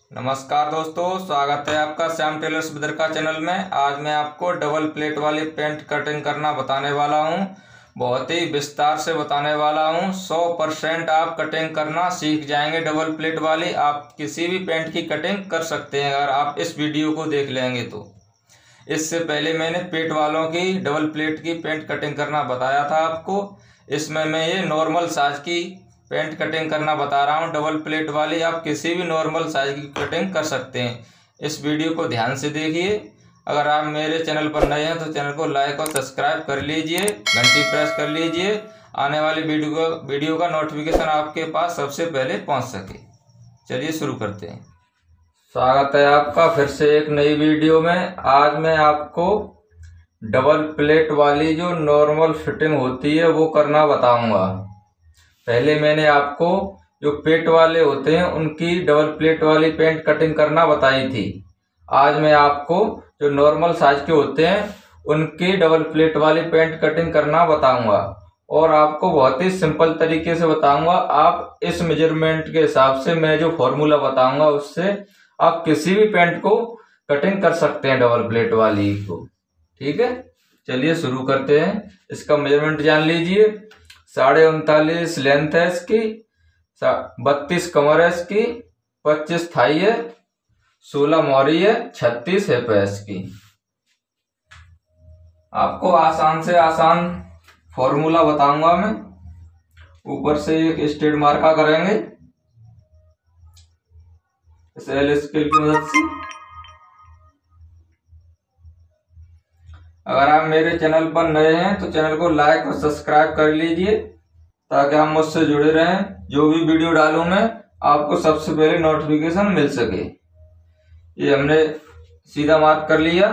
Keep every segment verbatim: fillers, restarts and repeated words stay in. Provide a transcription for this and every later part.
नमस्कार दोस्तों, स्वागत है आपका श्याम टेलर्स बिदरका चैनल में। आज मैं आपको डबल प्लेट वाली पेंट कटिंग करना बताने वाला हूं। बहुत ही विस्तार से बताने वाला हूं। सौ परसेंट आप कटिंग करना सीख जाएंगे। डबल प्लेट वाली आप किसी भी पेंट की कटिंग कर सकते हैं अगर आप इस वीडियो को देख लेंगे तो। इससे पहले मैंने पेट वालों की डबल प्लेट की पेंट कटिंग करना बताया था आपको। इसमें मैं ये नॉर्मल साइज की पेंट कटिंग करना बता रहा हूँ। डबल प्लेट वाली आप किसी भी नॉर्मल साइज की कटिंग कर सकते हैं। इस वीडियो को ध्यान से देखिए। अगर आप मेरे चैनल पर नए हैं तो चैनल को लाइक और सब्सक्राइब कर लीजिए, घंटी प्रेस कर लीजिए, आने वाली वीडियो का वीडियो का नोटिफिकेशन आपके पास सबसे पहले पहुंच सके। चलिए शुरू करते हैं। स्वागत है आपका फिर से एक नई वीडियो में। आज मैं आपको डबल प्लेट वाली जो नॉर्मल फिटिंग होती है वो करना बताऊंगा। पहले मैंने आपको जो पेट वाले होते हैं उनकी डबल प्लेट वाली पेंट कटिंग करना बताई थी। आज मैं आपको जो नॉर्मल साइज के होते हैं उनकी डबल प्लेट वाली पेंट कटिंग करना बताऊंगा, और आपको बहुत ही सिंपल तरीके से बताऊंगा। आप इस मेजरमेंट के हिसाब से मैं जो फॉर्मूला बताऊंगा उससे आप किसी भी पेंट को कटिंग कर सकते हैं, डबल प्लेट वाली को। ठीक है, चलिए शुरू करते हैं। इसका मेजरमेंट जान लीजिए। साढ़े उनतालीस लेंथ है इसकी, बत्तीस कमर है इसकी, पच्चीस थाई है, सोलह मोरी है, छत्तीस हिप है इसकी। आपको आसान से आसान फॉर्मूला बताऊंगा मैं। ऊपर से एक स्ट्रेट मार्का करेंगे इस एल स्केल की मदद से। अगर आप मेरे चैनल पर नए हैं तो चैनल को लाइक और सब्सक्राइब कर लीजिए ताकि हम मुझसे जुड़े रहें। जो भी वीडियो डालूं मैं आपको सबसे पहले नोटिफिकेशन मिल सके। ये हमने सीधा मार्क कर लिया।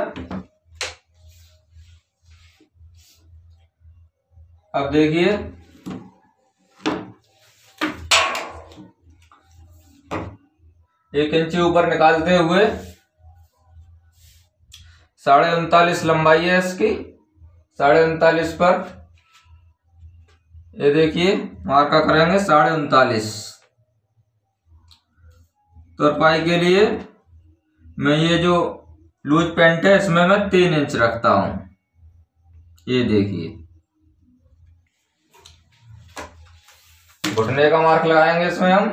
अब देखिए, एक इंची ऊपर निकालते हुए साढ़े उनतालीस लंबाई है इसकी। साढ़े उनतालीस पर ये देखिए मार्का करेंगे साढ़े उनतालीस। तुरपाई के लिए मैं ये जो लूज पेंट है इसमें मैं तीन इंच रखता हूं। ये देखिए, घुटने का मार्क लगाएंगे इसमें हम।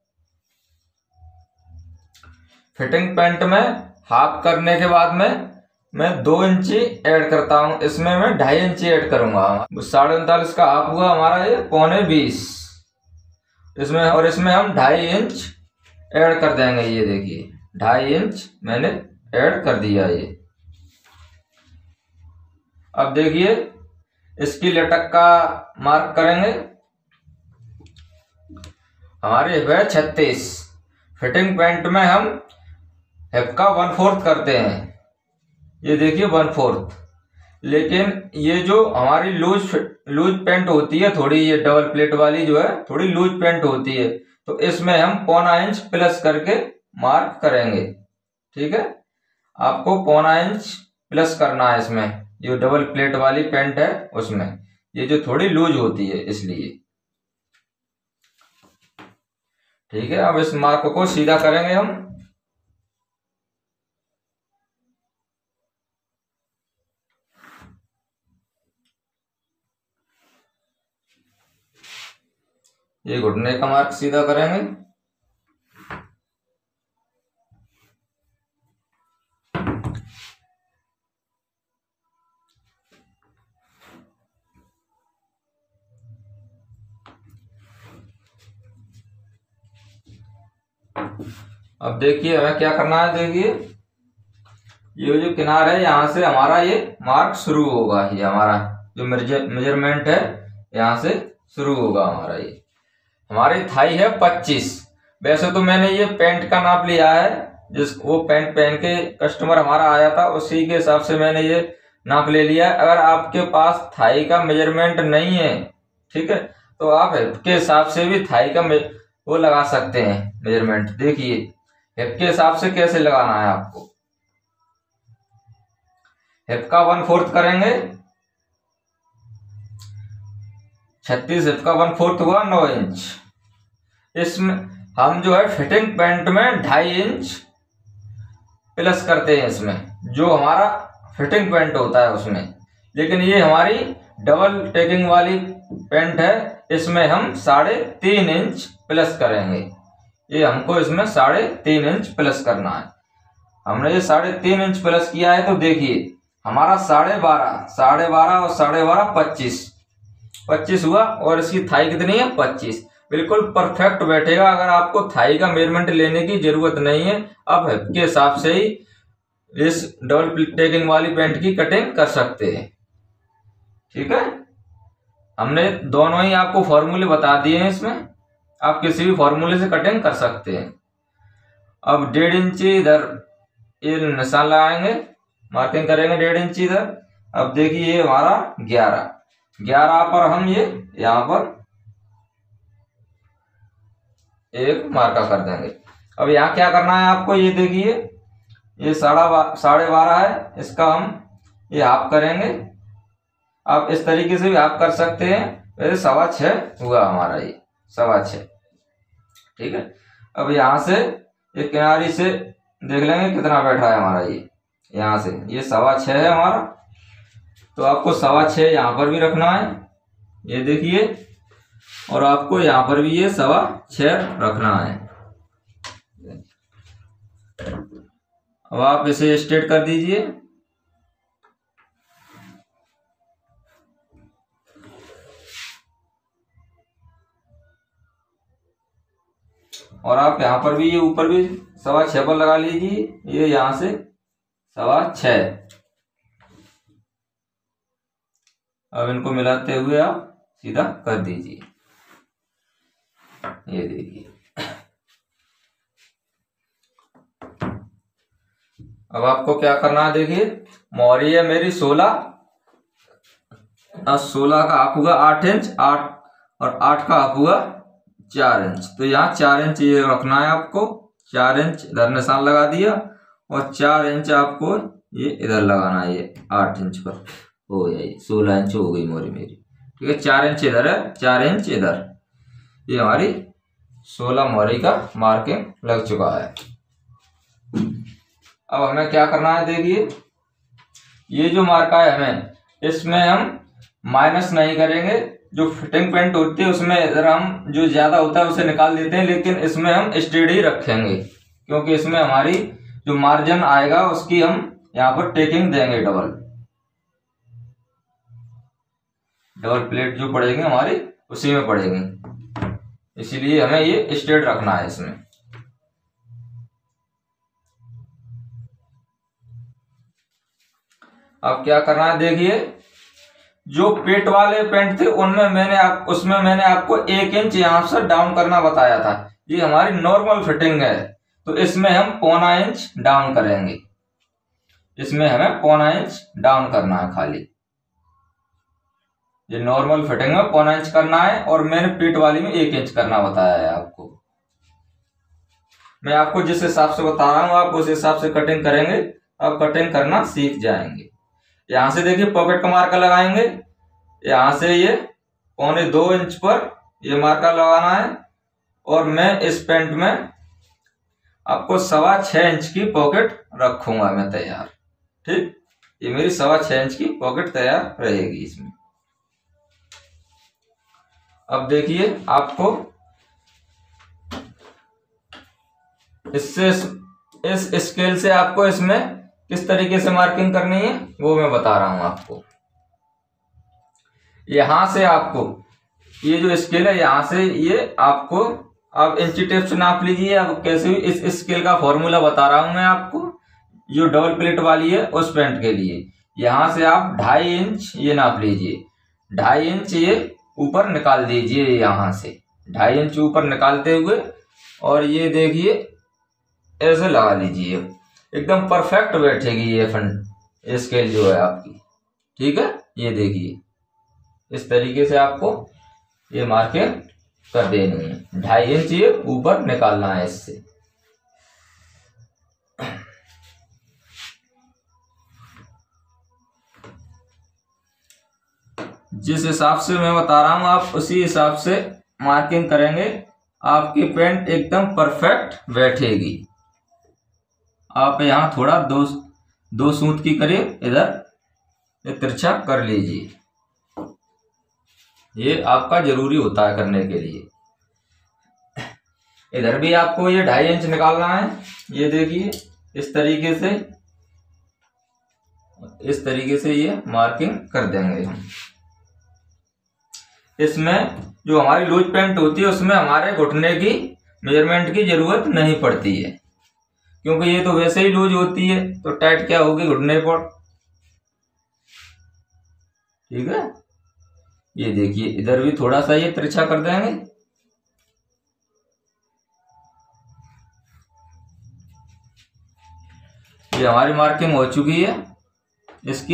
फिटिंग पेंट में हाफ करने के बाद में मैं दो इंची ऐड करता हूं। इसमें मैं ढाई इंची ऐड करूंगा। साढ़े उनतालीस का हाफ हुआ हमारा ये पौने बीस इसमें, और इसमें हम ढाई इंच ऐड कर देंगे। ये देखिए ढाई इंच मैंने ऐड कर दिया। ये अब देखिए इसकी लटक का मार्क करेंगे। हमारी हिप है छत्तीस। फिटिंग पेंट में हम हिप का वन फोर्थ करते हैं। ये देखिए वन फोर्थ। लेकिन ये जो हमारी लूज लूज पेंट होती है थोड़ी, ये डबल प्लेट वाली जो है थोड़ी लूज पेंट होती है, तो इसमें हम पौना इंच प्लस करके मार्क करेंगे। ठीक है, आपको पौना इंच प्लस करना है इसमें। जो डबल प्लेट वाली पेंट है उसमें ये जो थोड़ी लूज होती है इसलिए। ठीक है, अब इस मार्क को सीधा करेंगे हम। ये घुटने का मार्क सीधा करेंगे। अब देखिए हमें क्या करना है। देखिए ये जो किनार है यहां से हमारा ये मार्क शुरू होगा। ये हमारा जो मेजरमेंट है यहां से शुरू होगा हमारा। ये हमारी थाई है पच्चीस। वैसे तो मैंने ये पेंट का नाप लिया है, जिस वो पेंट पहन के कस्टमर हमारा आया था उसी के हिसाब से मैंने ये नाप ले लिया है। अगर आपके पास थाई का मेजरमेंट नहीं है, ठीक है, तो आप हिप के हिसाब से भी थाई का वो लगा सकते हैं मेजरमेंट। देखिए हिप के हिसाब से कैसे लगाना है आपको। हिप का वन फोर्थ करेंगे। छत्तीस हिप का वन फोर्थ हुआ नौ इंच। इसमें हम जो है फिटिंग पेंट में ढाई इंच प्लस करते हैं इसमें, जो हमारा फिटिंग पेंट होता है उसमें। लेकिन ये हमारी डबल टेकिंग वाली पेंट है, इसमें हम साढ़े तीन इंच प्लस करेंगे। ये हमको इसमें साढ़े तीन इंच प्लस करना है। हमने ये साढ़े तीन इंच प्लस किया है तो देखिए हमारा साढ़े बारह साढ़े बारह और साढ़े बारह पच्चीस पच्चीस हुआ, और इसकी थाई कितनी है पच्चीस। बिल्कुल परफेक्ट बैठेगा। अगर आपको थाई का मेजरमेंट लेने की जरूरत नहीं है, आप हिप के हिसाब से ही इस डबल टेकिंग वाली पेंट की कटिंग कर सकते हैं। ठीक है, हमने दोनों ही आपको फॉर्मूले बता दिए हैं, इसमें आप किसी भी फॉर्मूले से कटिंग कर सकते हैं। अब डेढ़ इंची इधर ये निशान लगाएंगे, मार्किंग करेंगे डेढ़ इंची इधर। अब देखिए ये हमारा ग्यारह ग्यारह पर हम ये यहाँ पर एक मार्का कर देंगे। अब यहाँ क्या करना है आपको, ये देखिए ये साढ़ा साढ़े बारह है, इसका हम ये हाफ करेंगे। आप इस तरीके से भी हाफ कर सकते हैं। वैसे सवा छः हुआ हमारा ये सवा छः। ठीक है, अब यहाँ से ये किनारी से देख लेंगे कितना बैठा है हमारा। ये यहाँ से ये सवा छः है हमारा, तो आपको सवा छः यहाँ पर भी रखना है, ये देखिए। और आपको यहाँ पर भी ये सवा छः रखना है। अब आप इसे स्ट्रेट कर दीजिए। और आप यहाँ पर भी ये ऊपर भी सवा छः पर लगा लीजिए, ये यहाँ से सवा छः। अब इनको मिलाते हुए आप सीधा कर दीजिए, ये देखिए। अब आपको क्या करना है, देखिए मोहरी है मेरी सोलह, और सोलह का हाफ हुआ आठ इंच, आठ और आठ का हाफ हुआ चार इंच। तो यहाँ चार इंच ये रखना है आपको, चार इंच इधर निशान लगा दिया, और चार इंच आपको ये इधर लगाना है, ये आठ इंच पर हो गया, ये सोलह इंच हो गई मोहरी मेरी। ठीक है, चार इंच इधर है, चार इंच इधर, ये हमारी सोलह मोहरी का मार्किंग लग चुका है। अब हमें क्या करना है, देखिए ये जो मार्का है हमें इसमें हम माइनस नहीं करेंगे। जो फिटिंग पेंट होती है उसमें इधर हम जो ज्यादा होता है उसे निकाल देते हैं, लेकिन इसमें हम स्टेडी रखेंगे, क्योंकि इसमें हमारी जो मार्जिन आएगा उसकी हम यहाँ पर टेकिंग देंगे। डबल डबल प्लेट जो पड़ेगी हमारी उसी में पड़ेगी, इसीलिए हमें ये स्ट्रेट रखना है इसमें। अब क्या करना है, देखिए जो पेट वाले पेंट थे उनमें मैंने आप उसमें मैंने आपको एक इंच यहां से डाउन करना बताया था। ये हमारी नॉर्मल फिटिंग है, तो इसमें हम पौना इंच डाउन करेंगे। इसमें हमें पौना इंच डाउन करना है खाली। ये नॉर्मल फिटिंग में पौना इंच करना है, और मैंने पेट वाली में एक इंच करना बताया है आपको। मैं आपको जिस हिसाब से बता रहा हूं आप उस हिसाब से कटिंग करेंगे, आप कटिंग करना सीख जाएंगे। यहां से देखिए पॉकेट का मार्का लगाएंगे, यहां से ये पौने दो इंच पर ये मार्का लगाना है, और मैं इस पेंट में आपको सवा छह इंच की पॉकेट रखूंगा मैं तैयार। ठीक, ये मेरी सवा छह इंच की पॉकेट तैयार रहेगी इसमें। अब देखिए आपको इससे इस स्केल से आपको इसमें किस तरीके से मार्किंग करनी है वो मैं बता रहा हूं आपको। यहां से आपको ये जो स्केल है यहां से ये आपको आप इंची टेप से नाप लीजिए। अब कैसे भी इस स्केल का फॉर्मूला बता रहा हूं मैं आपको, जो डबल प्लेट वाली है उस पेंट के लिए। यहां से आप ढाई इंच ये नाप लीजिए, ढाई इंच ये ऊपर निकाल दीजिए, यहां से ढाई इंच ऊपर निकालते हुए, और ये देखिए ऐसे लगा लीजिए, एकदम परफेक्ट बैठेगी ये फंड स्केल जो है आपकी। ठीक है, ये देखिए इस तरीके से आपको ये मार्किंग कर देनी है। ढाई इंच ये ऊपर निकालना है इससे। जिस हिसाब से मैं बता रहा हूं आप उसी हिसाब से मार्किंग करेंगे आपकी पेंट एकदम परफेक्ट बैठेगी। आप यहाँ थोड़ा दो दो सूत की करीब इधर तिरछा कर लीजिए, ये आपका जरूरी होता है करने के लिए। इधर भी आपको ये ढाई इंच निकालना है। ये देखिए इस तरीके से, इस तरीके से ये मार्किंग कर देंगे हम। इसमें जो हमारी लूज पेंट होती है उसमें हमारे घुटने की मेजरमेंट की जरूरत नहीं पड़ती है, क्योंकि ये तो वैसे ही लूज होती है, तो टाइट क्या होगी घुटने पर। ठीक है, ये देखिए इधर भी थोड़ा सा ये तिरछा कर देंगे। ये हमारी मार्किंग हो चुकी है इसकी।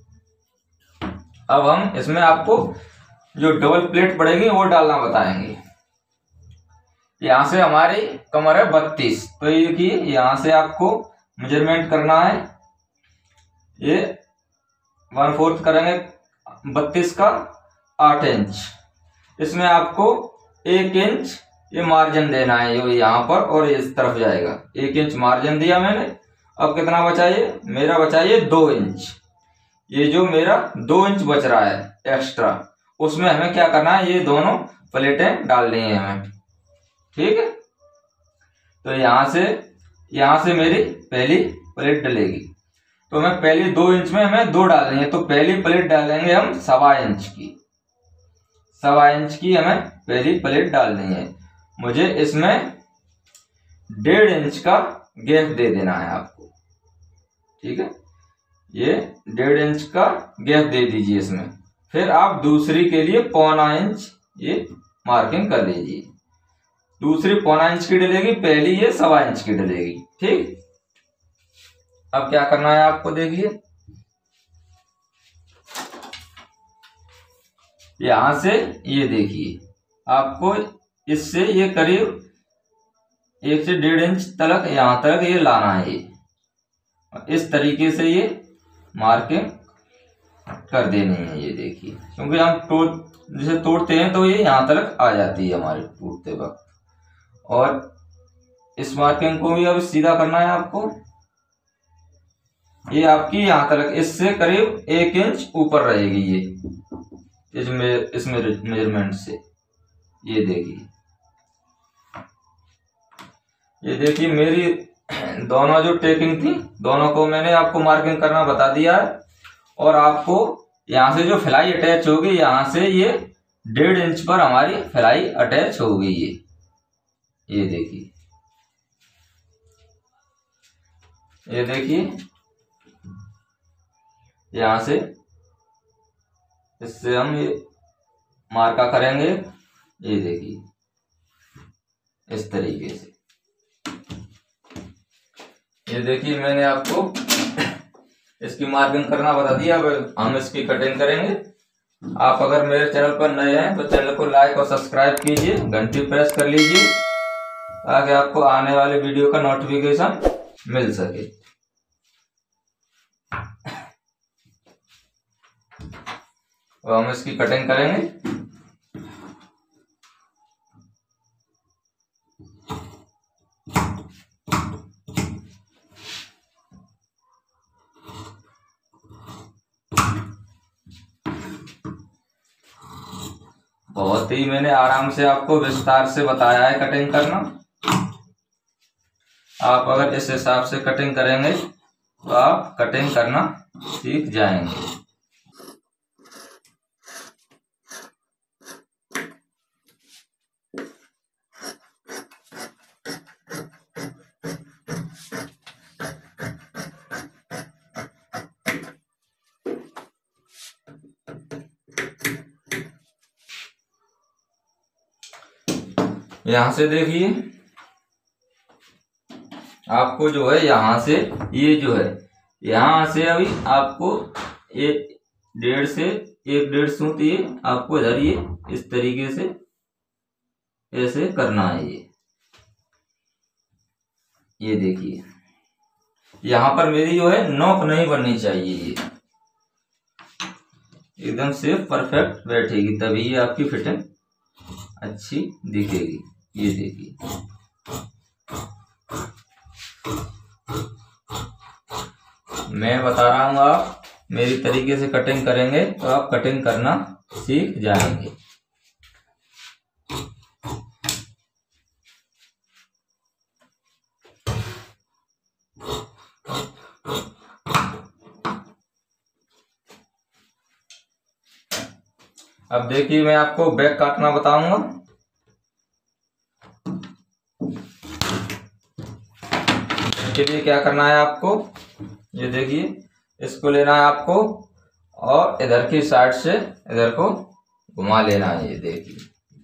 अब हम इसमें आपको जो डबल प्लेट पड़ेगी वो डालना बताएंगे। यहां से हमारी कमर है बत्तीस, तो ये देखिए यहां से आपको मेजरमेंट करना है। ये वन फोर्थ करेंगे बत्तीस का आठ इंच। इसमें आपको एक इंच ये मार्जिन देना है, ये यहाँ पर और इस तरफ जाएगा। एक इंच मार्जिन दिया मैंने। अब कितना बचा ये मेरा बचा ये दो इंच। ये जो मेरा दो इंच बच रहा है एक्स्ट्रा, उसमें हमें क्या करना है, ये दोनों प्लेटें डालनी है हमें। ठीक है, तो यहां से यहां से मेरी पहली प्लेट डलेगी, तो हमें पहली दो इंच में हमें दो डालनी है। तो पहली प्लेट डालेंगे हम सवा इंच की, सवा इंच की हमें पहली प्लेट डालनी है। मुझे इसमें डेढ़ इंच का गैप दे देना है आपको। ठीक है, ये डेढ़ इंच का गैप दे दीजिए इसमें। फिर आप दूसरी के लिए पौना इंच ये मार्किंग कर लीजिए। दूसरी पौना इंच की डलेगी, पहली ये सवा इंच की डलेगी। ठीक, अब क्या करना है आपको, देखिए यहां से ये देखिए आपको इससे ये करीब एक से डेढ़ इंच तक यहां तक ये लाना है। ये इस तरीके से ये मार्किंग कर देनी है। ये देखिए, क्योंकि हम तोड़ जैसे तोड़ते हैं तो ये यहां तक आ जाती है हमारे टूटते वक्त। और इस मार्किंग को भी अब सीधा करना है आपको। ये आपकी यहां तक, इससे करीब एक इंच ऊपर रहेगी ये इसमें इस मेजरमेंट से। ये देखिए, ये देखिए मेरी दोनों जो टेकिंग थी, दोनों को मैंने आपको मार्किंग करना बता दिया है। और आपको यहां से जो फ्लाई अटैच होगी, यहां से ये डेढ़ इंच पर हमारी फ्लाई अटैच होगी। ये ये देखिए, ये देखिए यहां से इससे हम ये मार्का करेंगे। ये देखिए इस तरीके से। ये देखिए मैंने आपको इसकी मार्किंग करना बता दिया। अब हम इसकी कटिंग करेंगे। आप अगर मेरे चैनल पर नए हैं तो चैनल को लाइक और सब्सक्राइब कीजिए, घंटी प्रेस कर लीजिए ताकि आपको आने वाले वीडियो का नोटिफिकेशन मिल सके। तो हम इसकी कटिंग करेंगे। बहुत ही मैंने आराम से आपको विस्तार से बताया है कटिंग करना। आप अगर इस हिसाब से कटिंग करेंगे तो आप कटिंग करना सीख जाएंगे। यहां से देखिए आपको जो है यहां से ये जो है यहां से अभी आपको एक डेढ़ से एक डेढ़ सूत ये आपको इधर ये इस तरीके से ऐसे करना है। ये ये देखिए यहां पर मेरी जो है नोक नहीं बननी चाहिए। ये एकदम से परफेक्ट बैठेगी, तभी ये आपकी फिटिंग अच्छी दिखेगी। ये देखिए, मैं बता रहा हूँ, आप मेरी तरीके से कटिंग करेंगे तो आप कटिंग करना सीख जाएंगे। अब देखिए, मैं आपको बैक काटना बताऊंगा। इसके लिए क्या करना है आपको, ये देखिए, इसको लेना है आपको और इधर की साइड से इधर को घुमा लेना है। ये देखिए,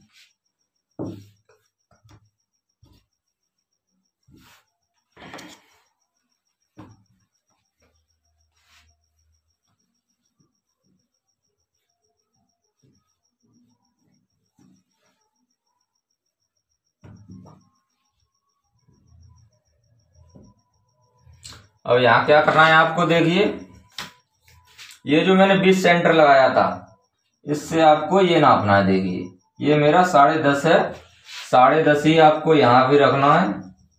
अब यहाँ क्या करना है आपको, देखिए, ये जो मैंने बीस सेंटर लगाया था, इससे आपको ये नापना है। देखिए, ये मेरा साढ़े दस है, साढ़े दस ही आपको यहाँ भी रखना है।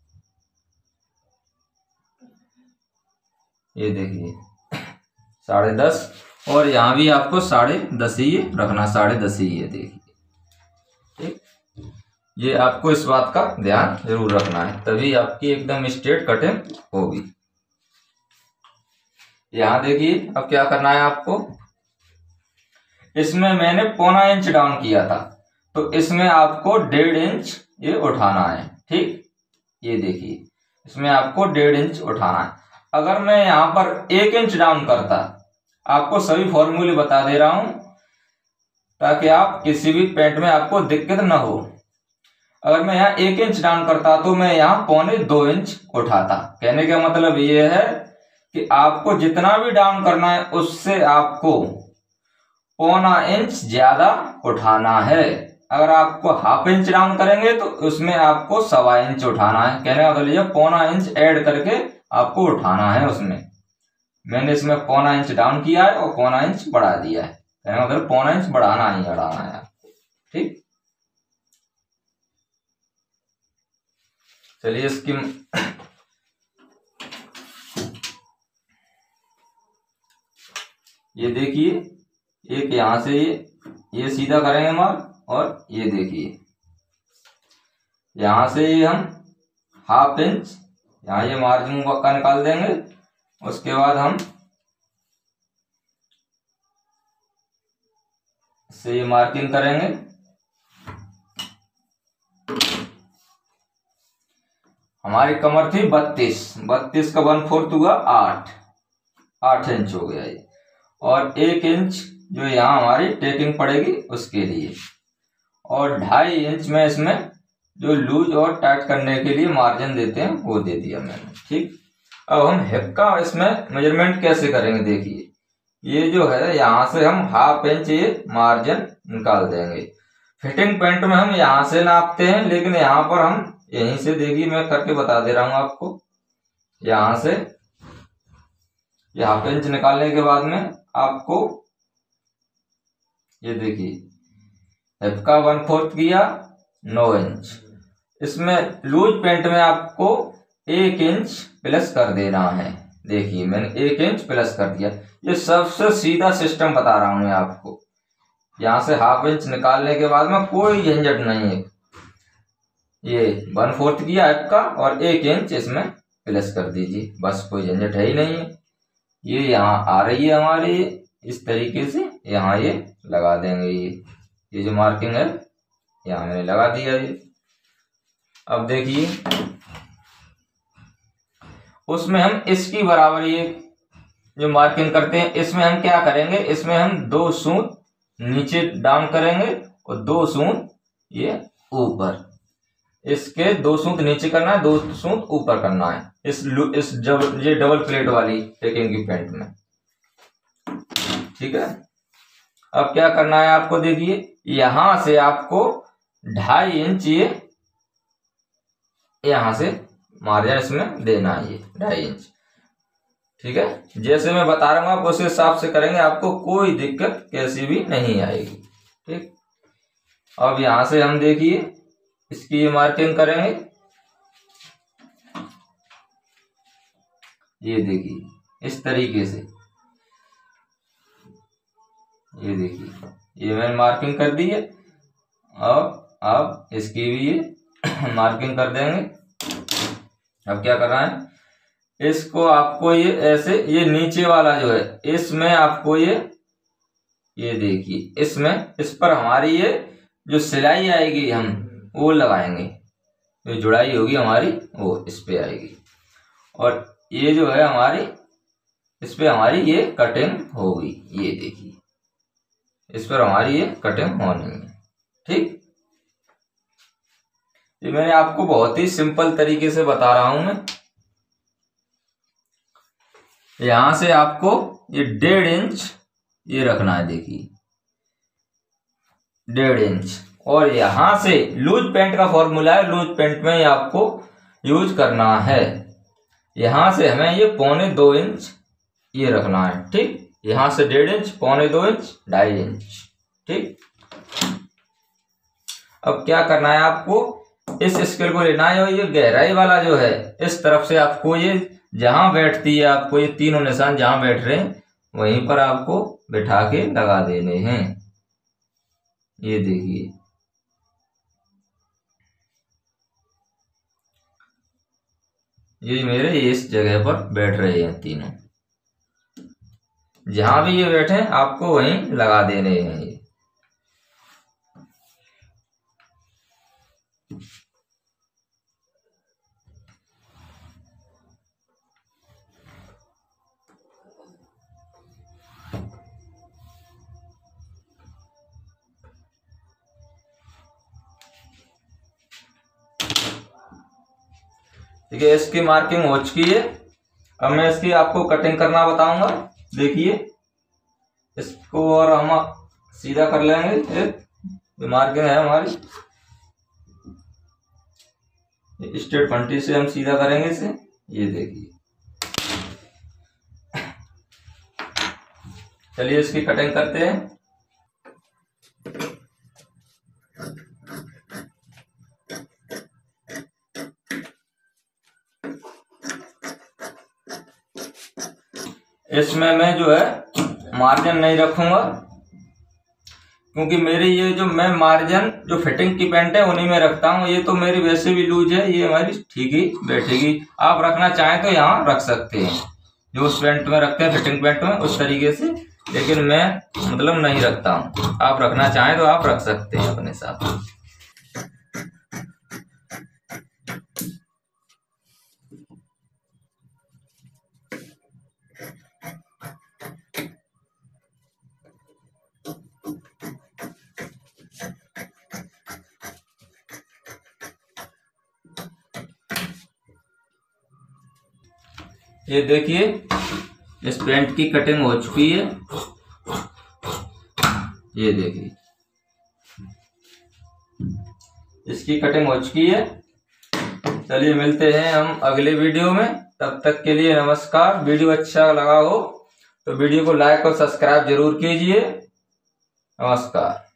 ये देखिए, साढ़े दस, और यहाँ भी आपको साढ़े दस ही रखना, साढ़े दस ही है। देखिए, ठीक, ये आपको इस बात का ध्यान जरूर रखना है, तभी आपकी एकदम स्ट्रेट कटिंग होगी। यहाँ देखिए, अब क्या करना है आपको, इसमें मैंने पौना इंच डाउन किया था, तो इसमें आपको डेढ़ इंच ये उठाना है। ठीक, ये देखिए, इसमें आपको डेढ़ इंच उठाना है। अगर मैं यहाँ पर एक इंच डाउन करता, आपको सभी फॉर्मूले बता दे रहा हूं ताकि आप किसी भी पेंट में आपको दिक्कत ना हो। अगर मैं यहाँ एक इंच डाउन करता तो मैं यहाँ पौने दो इंच उठाता। कहने का मतलब ये है कि आपको जितना भी डाउन करना है उससे आपको पौना इंच ज्यादा उठाना है। अगर आपको हाफ इंच डाउन करेंगे तो उसमें आपको सवा इंच उठाना है। कहने का मतलब ये पौना इंच ऐड करके आपको उठाना है उसमें। मैंने इसमें पौना इंच डाउन किया है और पौना इंच बढ़ा दिया है। कहने का मतलब पौना इंच बढ़ाना ही बढ़ाना है आपको। ठीक, चलिए इसकी ये देखिए, एक यहां से ये ये सीधा करेंगे मार्क, और ये देखिए यहां से ये हम हाफ इंच यहाँ ये मार्जिन का निकाल देंगे। उसके बाद हम से ये मार्किंग करेंगे। हमारी कमर थी बत्तीस, बत्तीस का वन फोर्थ हुआ आठ, आठ इंच हो गया ये, और एक इंच जो यहाँ हमारी टेकिंग पड़ेगी उसके लिए, और ढाई इंच में इसमें जो लूज और टाइट करने के लिए मार्जिन देते हैं वो दे दिया मैंने। ठीक, अब हम हिप का इसमें मेजरमेंट कैसे करेंगे, देखिए ये जो है यहाँ से हम हाफ इंच ये मार्जिन निकाल देंगे। फिटिंग पेंट में हम यहाँ से नापते हैं, लेकिन यहाँ पर हम यहीं से, देखिए मैं करके बता दे रहा हूं आपको। यहां से ये हाफ इंच निकालने के बाद में आपको ये देखिए हिप का वन फोर्थ किया नौ इंच, इसमें लूज पेंट में आपको एक इंच प्लस कर देना है। देखिए मैंने एक इंच प्लस कर दिया। ये सबसे सीधा सिस्टम बता रहा हूं मैं आपको। यहां से हाफ इंच निकालने के बाद में कोई झंझट नहीं है। ये वन फोर्थ किया हिप का और एक इंच इसमें प्लस कर दीजिए, बस कोई झंझट है ही नहीं है। ये यहाँ आ रही है हमारी, इस तरीके से यहाँ ये लगा देंगे। ये ये जो मार्किंग है यहाँ मैंने लगा दिया ये। अब देखिए उसमें हम इसकी बराबर ये जो मार्किंग करते हैं, इसमें हम क्या करेंगे, इसमें हम दो सूत नीचे डाउन करेंगे और दो सूत ये ऊपर। इसके दो सूत नीचे करना है, दो सूत ऊपर करना है इस इस जब ये डबल प्लेट वाली टेकिंग की पेंट में। ठीक है, अब क्या करना है आपको, देखिए यहां से आपको ढाई इंच ये यहां से मार्जिन इसमें देना है, ये ढाई इंच। ठीक है, जैसे मैं बता रहा हूं आप उस हिसाब से करेंगे, आपको कोई दिक्कत कैसी भी नहीं आएगी। ठीक, अब यहां से हम देखिए इसकी ये मार्किंग करेंगे। ये देखिए इस तरीके से, ये देखिए ये मैंने मार्किंग कर दी है। और अब इसकी भी ये मार्किंग कर देंगे। अब क्या करना है, इसको आपको ये ऐसे, ये नीचे वाला जो है इसमें आपको ये ये देखिए इसमें, इस पर हमारी ये जो सिलाई आएगी हम वो लगाएंगे, जो जुड़ाई होगी हमारी वो इस पे आएगी। और ये जो है हमारी, इस पे हमारी ये कटिंग होगी। ये देखिए इस पर हमारी ये कटिंग होनी है। ठीक, ये मैंने आपको बहुत ही सिंपल तरीके से बता रहा हूं मैं। यहां से आपको ये डेढ़ इंच ये रखना है, देखिए डेढ़ इंच। और यहां से लूज पेंट का फॉर्मूला है, लूज पेंट में आपको यूज करना है। यहां से हमें ये पौने दो इंच ये रखना है। ठीक, यहां से डेढ़ इंच, पौने दो इंच, ढाई इंच। ठीक, अब क्या करना है आपको, इस स्केल को लेना है और ये गहराई वाला जो है इस तरफ से आपको ये जहां बैठती है, आपको ये तीनों निशान जहां बैठ रहे हैं वहीं पर आपको बिठा के लगा देने हैं। ये देखिए ये मेरे इस जगह पर बैठ रहे हैं तीनों, जहां भी ये बैठे आपको वहीं लगा देने हैं। ये ठीक है, इसकी मार्किंग हो चुकी है। अब मैं इसकी आपको कटिंग करना बताऊंगा। देखिए इसको और हम सीधा कर लेंगे। ये मार्किंग है हमारी, स्ट्रेट फंटी से हम सीधा करेंगे इसे। ये देखिए, चलिए इसकी कटिंग करते हैं। इसमें मैं जो है मार्जिन नहीं रखूंगा, क्योंकि मेरी ये जो मैं मार्जिन जो फिटिंग की पेंट है उन्हीं में रखता हूँ। ये तो मेरी वैसे भी लूज है, ये हमारी ठीक ही बैठेगी। आप रखना चाहें तो यहाँ रख सकते हैं, जो उस पेंट में रखते हैं फिटिंग पेंट में उस तरीके से, लेकिन मैं मतलब नहीं रखता हूँ। आप रखना चाहें तो आप रख सकते हैं अपने साथ। ये देखिए इस पेंट की कटिंग हो चुकी है। ये देखिए इसकी कटिंग हो चुकी है। चलिए मिलते हैं हम अगले वीडियो में, तब तक के लिए नमस्कार। वीडियो अच्छा लगा हो तो वीडियो को लाइक और सब्सक्राइब जरूर कीजिए। नमस्कार।